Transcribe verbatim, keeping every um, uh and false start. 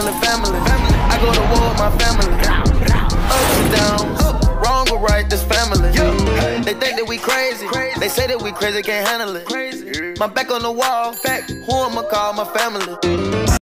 family, family. I go to war with my family. Ups and downs, wrong or right, this family. They think that we crazy. They say that we crazy, can't handle it. My back on the wall, fact, who I'ma call my family?